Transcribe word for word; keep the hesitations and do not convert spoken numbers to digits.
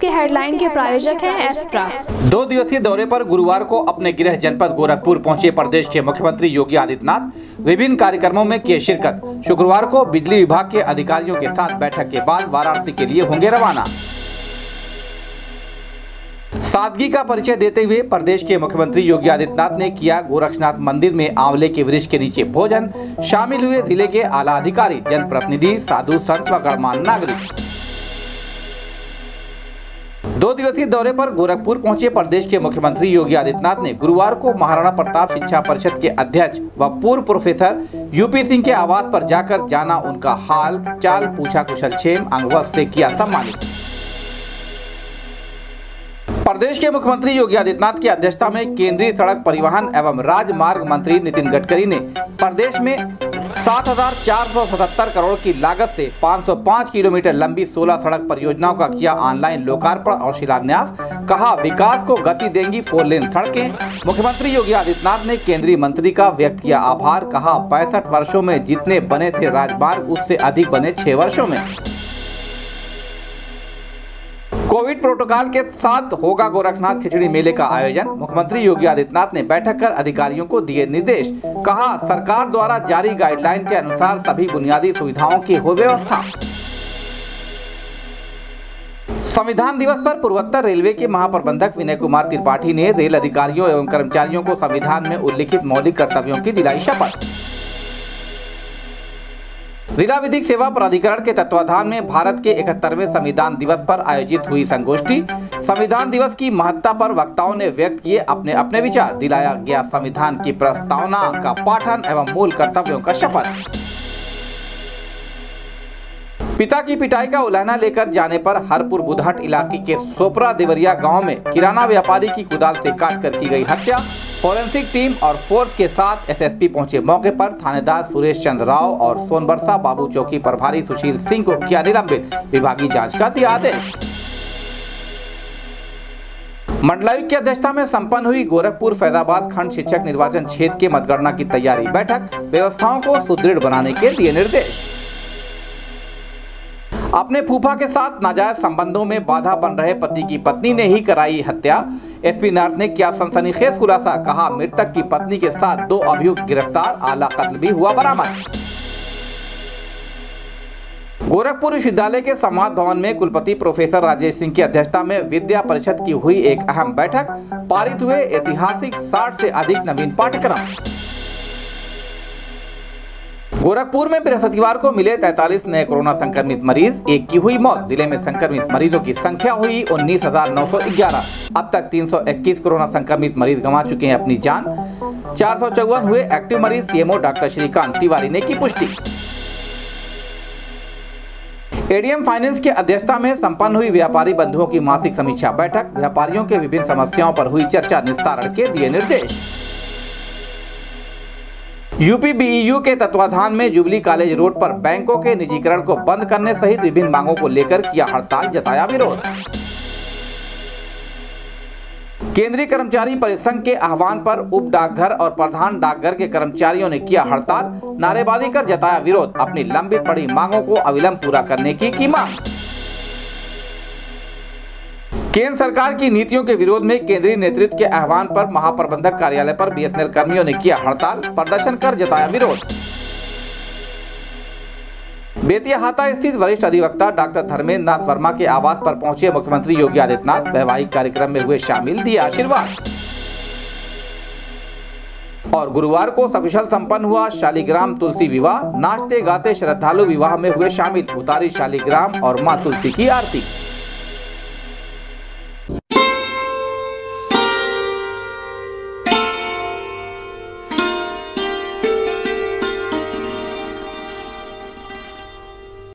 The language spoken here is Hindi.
हेडलाइन के प्रायोजक हैं एस्प्रा। दो दिवसीय दौरे पर गुरुवार को अपने गृह जनपद गोरखपुर पहुंचे प्रदेश के मुख्यमंत्री योगी आदित्यनाथ विभिन्न कार्यक्रमों में किए शिरकत। शुक्रवार को बिजली विभाग के अधिकारियों के साथ बैठक के बाद वाराणसी के लिए होंगे रवाना। सादगी का परिचय देते हुए प्रदेश के मुख्यमंत्री योगी आदित्यनाथ ने किया गोरक्षनाथ मंदिर में आंवले के वृक्ष के नीचे भोजन। शामिल हुए जिले के आला अधिकारी, जनप्रतिनिधि, साधु संत व गणमान्य नागरिक। दो दिवसीय दौरे पर गोरखपुर पहुंचे प्रदेश के मुख्यमंत्री योगी आदित्यनाथ ने गुरुवार को महाराणा प्रताप शिक्षा परिषद के अध्यक्ष व पूर्व प्रोफेसर यूपी सिंह के आवास पर जाकर जाना उनका हाल चाल, पूछा कुशलक्षेम, अंगवस्त्र से किया सम्मानित। प्रदेश के मुख्यमंत्री योगी आदित्यनाथ की अध्यक्षता में केंद्रीय सड़क परिवहन एवं राजमार्ग मंत्री नितिन गडकरी ने प्रदेश में सात हजार चार सौ सतहत्तर करोड़ की लागत से पाँच सौ पाँच किलोमीटर लंबी सोलह सड़क परियोजनाओं का किया ऑनलाइन लोकार्पण और शिलान्यास। कहा, विकास को गति देंगी फोर लेन सड़कें। मुख्यमंत्री योगी आदित्यनाथ ने केंद्रीय मंत्री का व्यक्त किया आभार। कहा, पैंसठ वर्षों में जितने बने थे राजमार्ग उससे अधिक बने छह वर्षों में। कोविड प्रोटोकॉल के साथ होगा गोरखनाथ खिचड़ी मेले का आयोजन। मुख्यमंत्री योगी आदित्यनाथ ने बैठक कर अधिकारियों को दिए निर्देश। कहा, सरकार द्वारा जारी गाइडलाइन के अनुसार सभी बुनियादी सुविधाओं की हो व्यवस्था। संविधान दिवस पर पूर्वोत्तर रेलवे के महाप्रबंधक विनय कुमार त्रिपाठी ने रेल अधिकारियों एवं कर्मचारियों को संविधान में उल्लिखित मौलिक कर्तव्यों की दिलाई शपथ। जिला विधिक सेवा प्राधिकरण के तत्वाधान में भारत के इकहत्तरवें संविधान दिवस पर आयोजित हुई संगोष्ठी। संविधान दिवस की महत्ता पर वक्ताओं ने व्यक्त किए अपने अपने विचार। दिलाया गया संविधान की प्रस्तावना का पाठन एवं मूल कर्तव्यों का शपथ। पिता की पिटाई का उलाहना लेकर जाने पर हरपुर बुधहट इलाके के सोपरा देवरिया गांव में किराना व्यापारी की कुदाल से काटकर की गई हत्या। फोरेंसिक टीम और फोर्स के साथ एसएसपी पहुंचे मौके पर। थानेदार सुरेश चंद्र राव और सोनबरसा बाबू चौकी प्रभारी सुशील सिंह को किया निलंबित। विभागीय जांच का दिया आदेश। मंडलायुक्त की अध्यक्षता में संपन्न हुई गोरखपुर फैजाबाद खंड शिक्षक निर्वाचन क्षेत्र के मतगणना की तैयारी बैठक। व्यवस्थाओं को सुदृढ़ बनाने के दिए निर्देश। अपने फूफा के साथ नाजायज संबंधों में बाधा बन रहे पति की पत्नी ने ही कराई हत्या। एसपी नॉर्थ ने किया सनसनीखेज खुलासा। कहा, मृतक की पत्नी के साथ दो अभियुक्त गिरफ्तार, आला कत्ल भी हुआ बरामद। गोरखपुर विश्वविद्यालय के संवाद भवन में कुलपति प्रोफेसर राजेश सिंह की अध्यक्षता में विद्या परिषद की हुई एक अहम बैठक। पारित हुए ऐतिहासिक साठ से अधिक नवीन पाठ्यक्रम। गोरखपुर में बृहस्पतिवार को मिले तैंतालीस नए कोरोना संक्रमित मरीज, एक की हुई मौत। जिले में संक्रमित मरीजों की संख्या हुई उन्नीस हजार नौ सौ ग्यारह। अब तक तीन सौ इक्कीस कोरोना संक्रमित मरीज गंवा चुके हैं अपनी जान। चार सौ चौवन हुए एक्टिव मरीज। सीएमओ डॉक्टर श्रीकांत तिवारी ने की पुष्टि। एडीएम फाइनेंस की अध्यक्षता में संपन्न हुई व्यापारी बंधुओं की मासिक समीक्षा बैठक। व्यापारियों के विभिन्न समस्याओं पर हुई चर्चा, निस्तारण के दिए निर्देश। यूपी बीईयू के तत्वाधान में जुबली कॉलेज रोड पर बैंकों के निजीकरण को बंद करने सहित विभिन्न मांगों को लेकर किया हड़ताल, जताया विरोध। केंद्रीय कर्मचारी परिसंघ के आह्वान पर उप डाकघर और प्रधान डाकघर के कर्मचारियों ने किया हड़ताल, नारेबाजी कर जताया विरोध। अपनी लंबित पड़ी मांगों को अविलंब पूरा करने की की मांग। केंद्र सरकार की नीतियों के विरोध में केंद्रीय नेतृत्व के आह्वान पर महाप्रबंधक कार्यालय पर बीएसएनएल कर्मियों ने किया हड़ताल, प्रदर्शन कर जताया विरोध। बेतियाहाता स्थित वरिष्ठ अधिवक्ता डॉक्टर धर्मेंद्र नाथ वर्मा के आवास पर पहुंचे मुख्यमंत्री योगी आदित्यनाथ। वैवाहिक कार्यक्रम में हुए शामिल, दिया आशीर्वाद। और गुरुवार को सकुशल संपन्न हुआ शालिग्राम तुलसी विवाह। नाचते गाते श्रद्धालु विवाह में हुए शामिल। उतारी शालिग्राम और मां तुलसी की आरती।